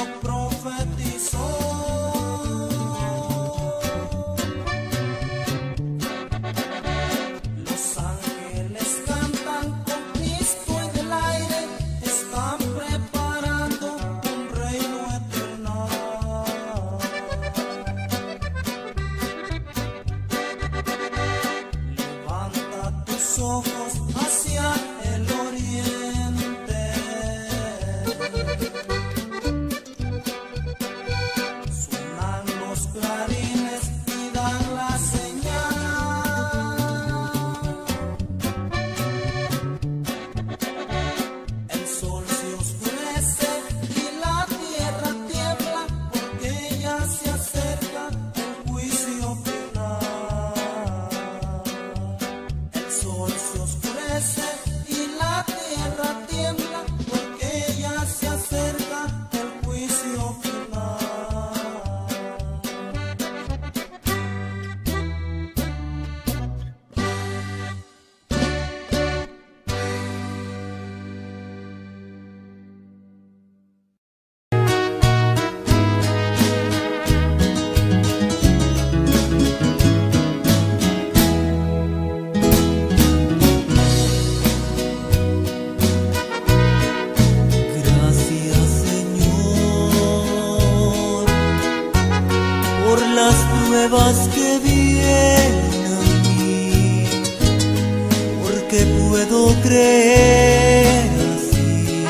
Que vienen a mí, porque puedo creer así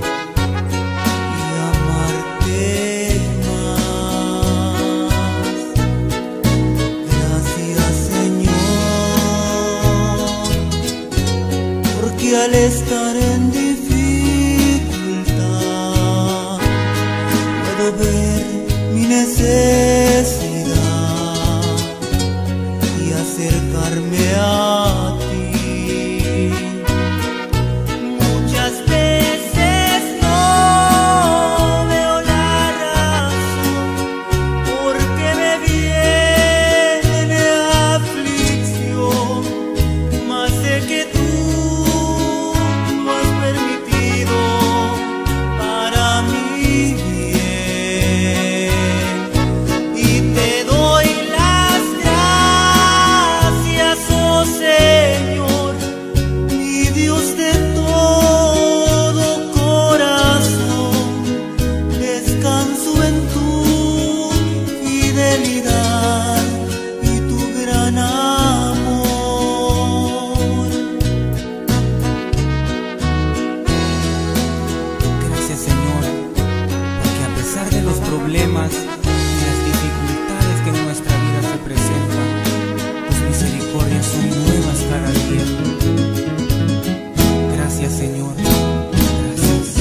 y amarte más. Gracias, Señor, porque al estar en dificultad puedo ver mi necesidad, acercarme a ti. Muchas veces no veo la razón porque me viene aflicción, mas sé que tú lo has permitido para mi bien, y te doy Señor, mi Dios de todo corazón, descanso en tu fidelidad y tu gran amor. Gracias, Señor, porque a pesar de los problemas y las dificultades que en nuestra vida se presentan, misericordias son nuevas cada día. Gracias, Señor. Gracias.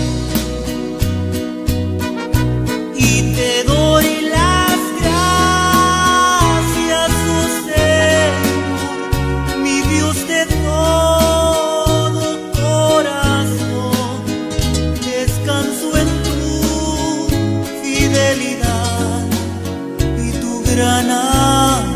Y te doy las gracias, oh Señor, mi Dios de todo corazón. Descanso en tu fidelidad y tu gran amor.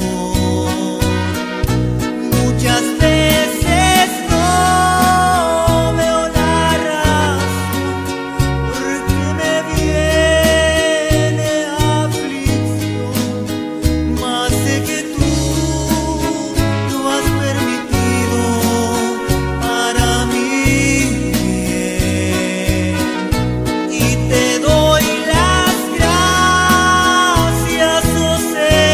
Muchas veces no veo la razón porque me viene aflicción, mas sé que tú lo has permitido para mi bien, y te doy las gracias, oh Señor.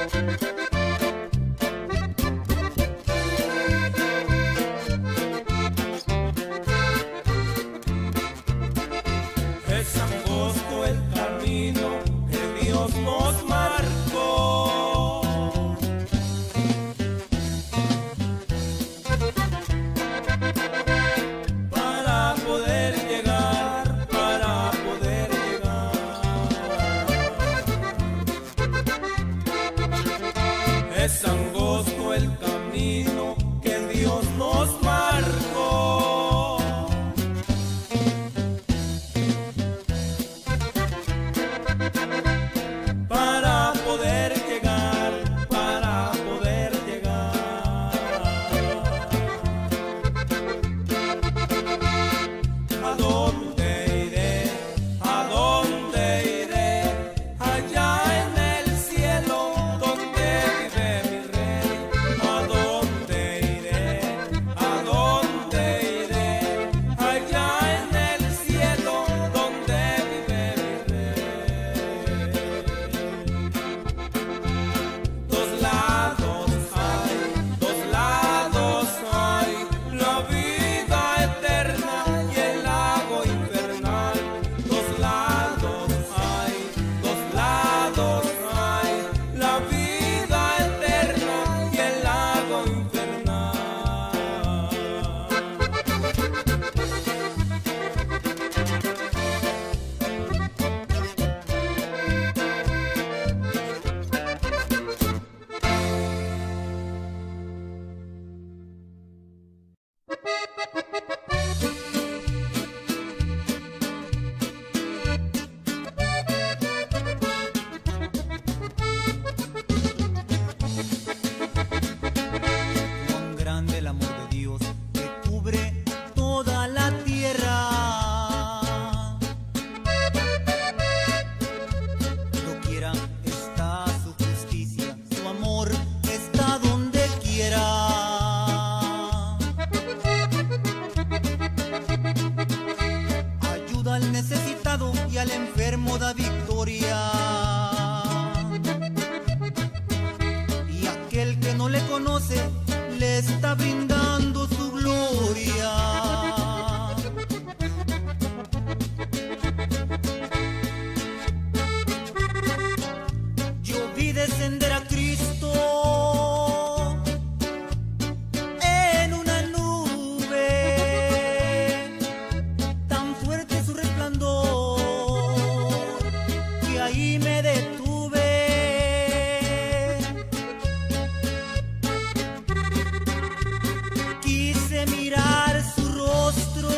Es angosto el camino que Dios nos marcó. Para poder llegar, para poder llegar. Es angosto el camino que Dios nos marcó. Para poder llegar, para poder llegar. ¿A dónde iré? ¿A dónde iré? Allá en el cielo donde vive mi rey. ¿A dónde iré? ¿A dónde iré? Allá en el cielo donde vive mi rey. Dos lados hay, la vida eterna y el lago infernal. Dos lados hay, la vida eterna y el lago infernal. Cuán grande el amor de Dios que cubre toda la tierra. Doquiera está su justicia, su amor está donde quiera. Ayuda al necesitado y al enfermo da victoria. Y aquel que no le conoce le está brindando su gloria. Yo vi descender a Cristo en una nube, tan fuerte su resplandor que ahí me detuve. Quise mirar su rostro,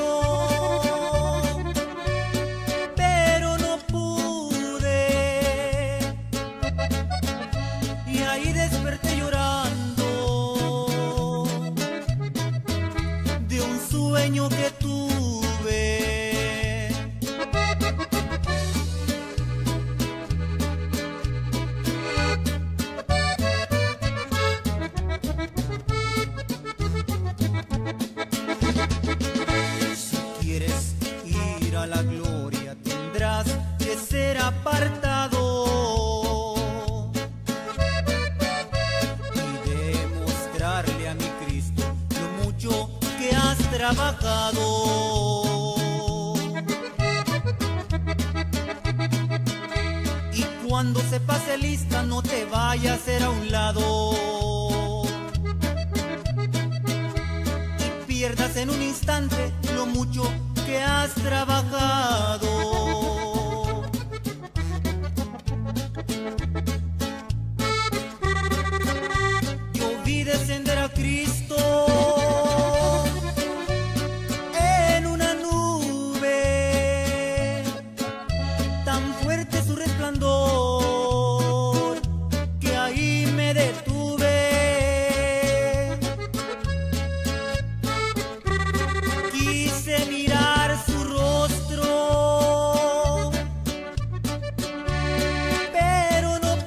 pero no pude. Y ahí desperté llorando de un sueño que tuve. Si quieres ir a la gloria, tendrás que ser apartado y demostrarle a mi Cristo lo mucho que has trabajado. Y cuando se pase lista, no te vayas a hacer a un lado y pierdas en un instante lo mucho que has trabajado. Yo vi descender a Cristo en una nube, tan fuerte su resplandor que ahí me detuve. Quise mirar su rostro, pero no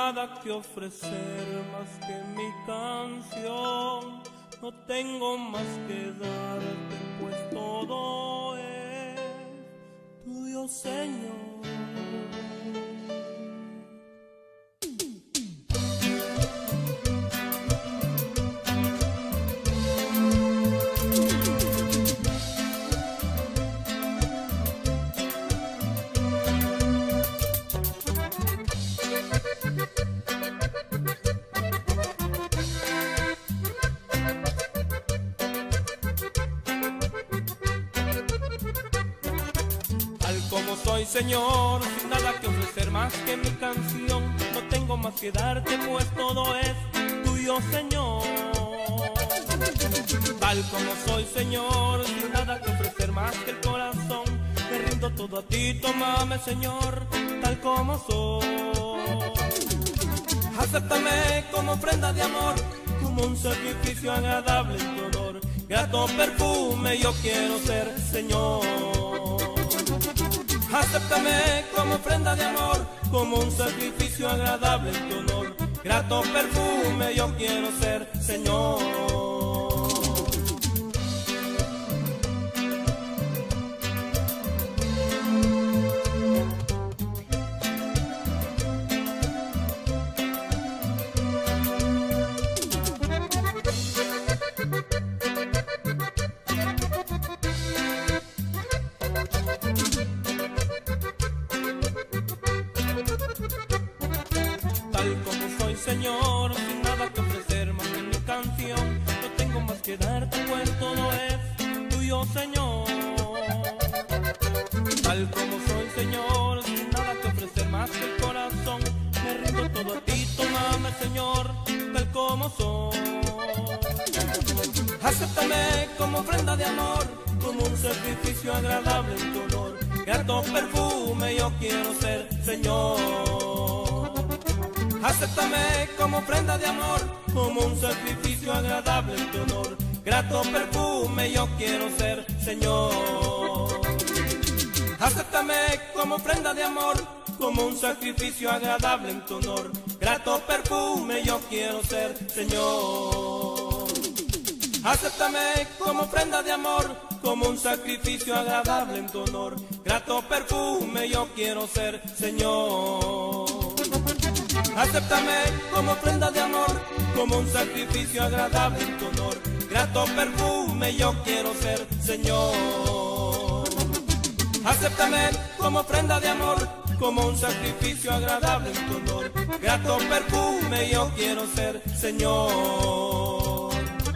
nada que ofrecer más que mi canción. No tengo más que darte, pues todo es tuyo, Señor. Como soy, Señor, sin nada que ofrecer más que mi canción. No tengo más que darte, pues todo es tuyo, Señor. Tal como soy, Señor, sin nada que ofrecer más que el corazón. Me rindo todo a ti, tómame, Señor, tal como soy. Acéptame como ofrenda de amor, como un sacrificio agradable en tu honor. Grato perfume yo quiero ser, Señor. Acéptame como ofrenda de amor, como un sacrificio agradable en tu honor. Grato perfume yo quiero ser, Señor. Tal como soy, Señor, sin nada que ofrecer más que mi canción. No tengo más que darte, pues todo es tuyo, Señor. Tal como soy, Señor, sin nada que ofrecer más que el corazón. Me rindo todo a ti, tómame, Señor, tal como soy. Acéptame como ofrenda de amor, como un sacrificio agradable en tu honor. Grato perfume yo quiero ser, Señor. Acéptame como ofrenda de amor, como un sacrificio agradable en tu honor. Grato perfume yo quiero ser, Señor. Acéptame como ofrenda de amor, como un sacrificio agradable en tu honor. Grato perfume yo quiero ser, Señor. Acéptame como ofrenda de amor, como un sacrificio agradable en tu honor. Grato perfume yo quiero ser, Señor. Acéptame como ofrenda de amor, como un sacrificio agradable en tu honor. Grato perfume yo quiero ser, Señor. Acéptame como ofrenda de amor, como un sacrificio agradable en tu honor. Grato perfume yo quiero ser, Señor.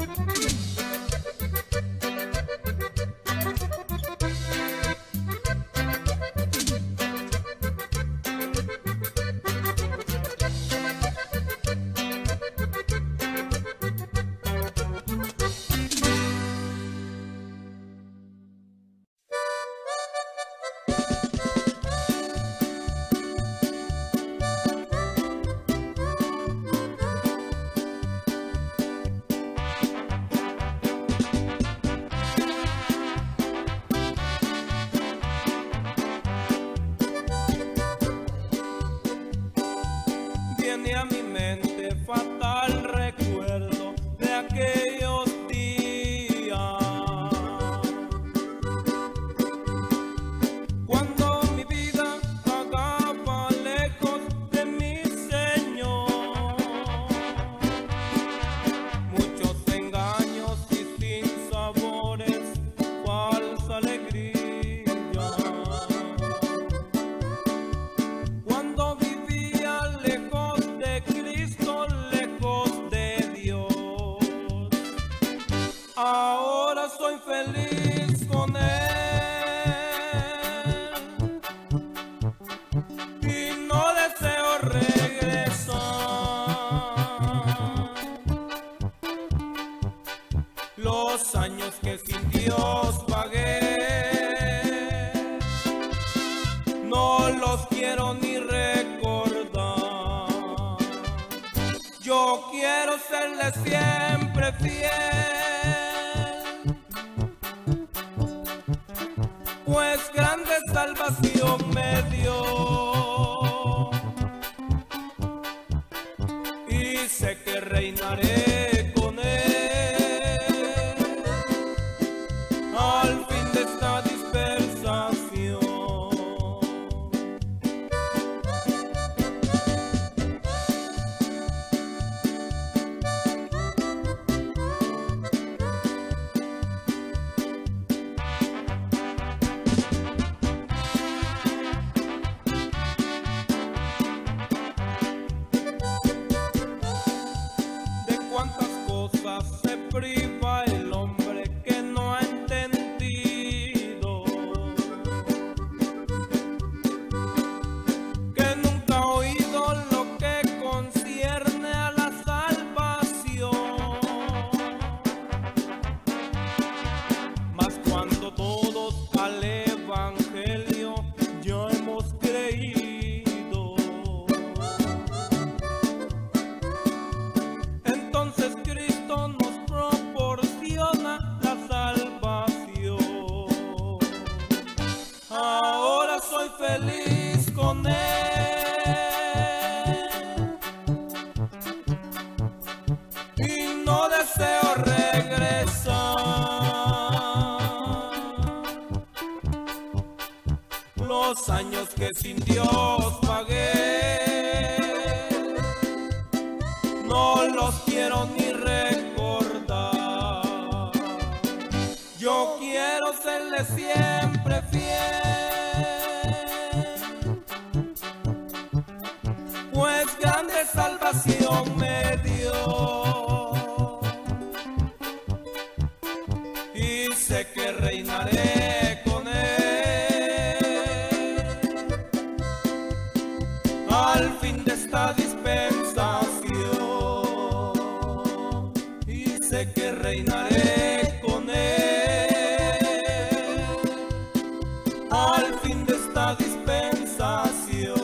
Viene a mi mente fatal recuerdo de aquellos días, cuando mi vida vagaba lejos de mi Señor. Muchos engaños y sinsabores, falsa alegría. Cuando vivía lejos de Cristo, lejos de Dios, ahora soy feliz con Él y no deseo regresar. Los años que sin Dios pagué, no los quiero ni recordar. Yo quiero serle siempre fiel, pues grande salvación me dio. feliz con él y no deseo regresar. Los años que sin Dios pagué no los quiero ni recordar. Yo quiero serle siempre fiel, pues grande salvación me dio y sé que reinaré con él al fin de esta dispensación, y sé que reinaré con él al fin de esta dispensación.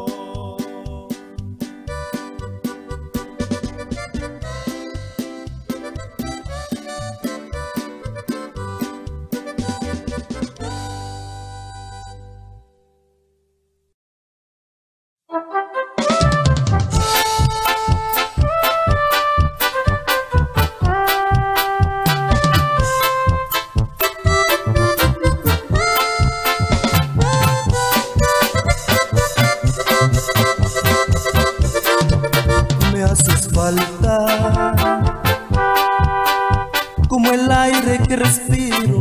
Como el aire que respiro,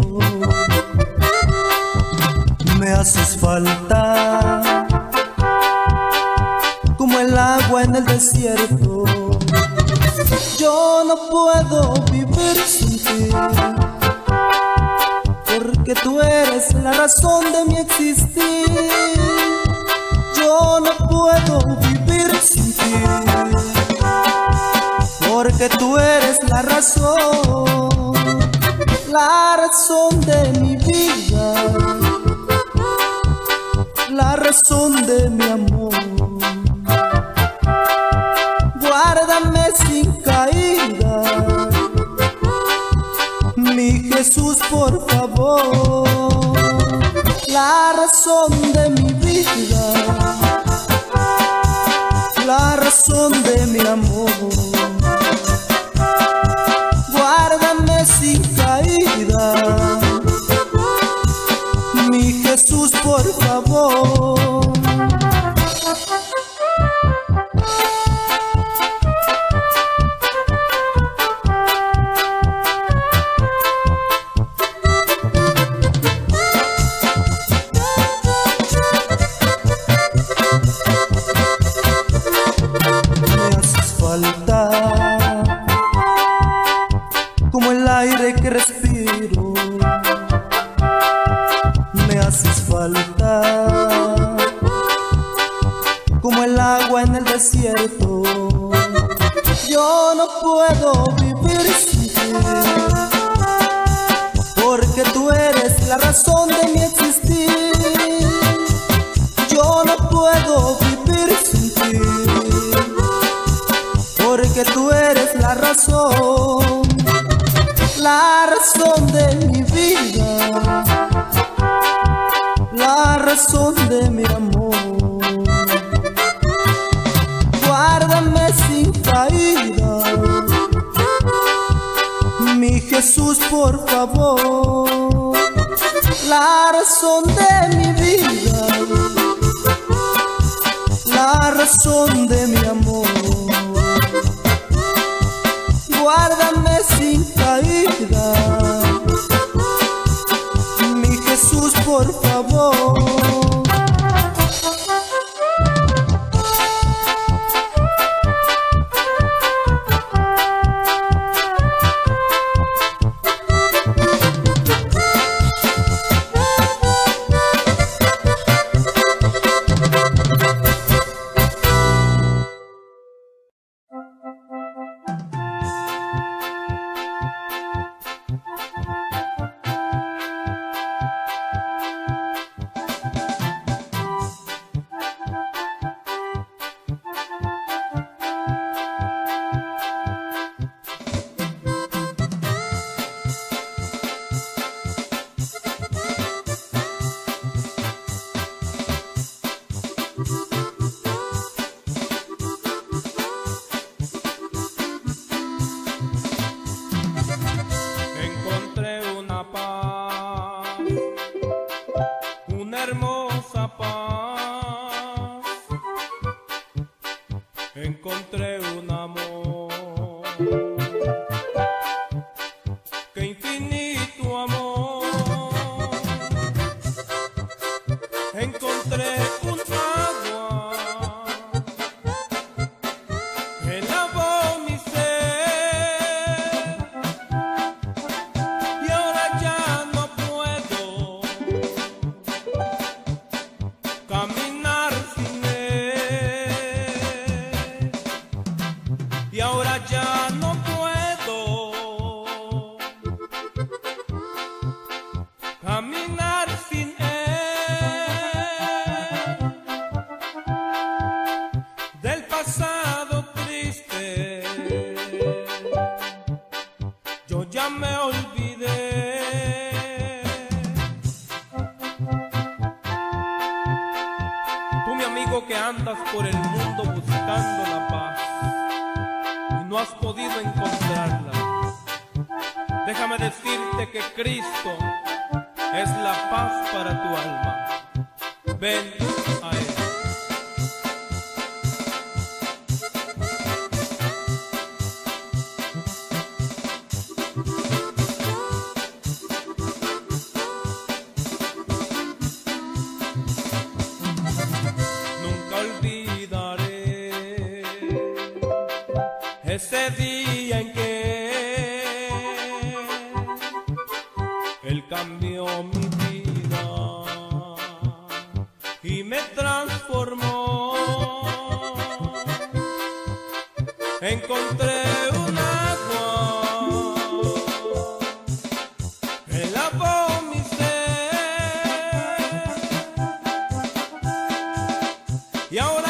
me haces falta, como el agua en el desierto. Yo no puedo vivir sin ti, porque tú eres la razón de mi existir. Yo no puedo vivir sin ti, porque tú eres la razón de mi vida, la razón de mi amor. Guárdame sin caída, mi Jesús, por favor, la razón de mi vida, la razón de mi amor. Guárdame sin caída, mi Jesús, por favor. Me haces falta, como el aire que respiro. Me haces falta, como el agua en el desierto. Yo no puedo vivir sin ti, porque tú eres la razón de mi existir. Yo no puedo vivir sin ti, porque tú eres la razón de mi vida, la razón de mi amor. Guárdame sin caída, mi Jesús, por favor, la razón de mi vida, la razón de mi amor. Guárdame sin caída, mi Jesús, por favor. una hermosa paz, encontré un amor, qué infinito amor, encontré un agua que lavó mi ser, y ahora ya no puedo caminar sin él, y ahora ya no puedo caminar sin él. Del pasado triste yo ya me olvidé. Tú, mi amigo, que andas por el mundo buscando la paz y no has podido encontrarla, déjame decirte que Cristo es la paz para tu alma. Ven a Él. Nunca olvidaré ese día en que Él cambió mi vida y me transformó. Encontré un agua que lavó mi ser, y ahora